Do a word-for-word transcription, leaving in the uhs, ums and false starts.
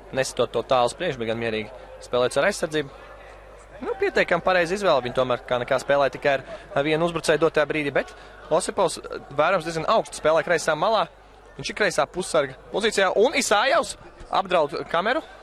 nesitot to tālu priekš, bet gan mierīgi spēlēts ar aizsardzību. Nu, pietiekami pareizi izvēle. Viņi tomēr kā nekā spēlē tikai ar vienu uzbrucēju dotajā brīdī, bet Osipovs vērams diezgan augstu spēlē kreisā malā. Viņš ir kreisā pussarga pozīcijā un Isājevs apdraud kameru.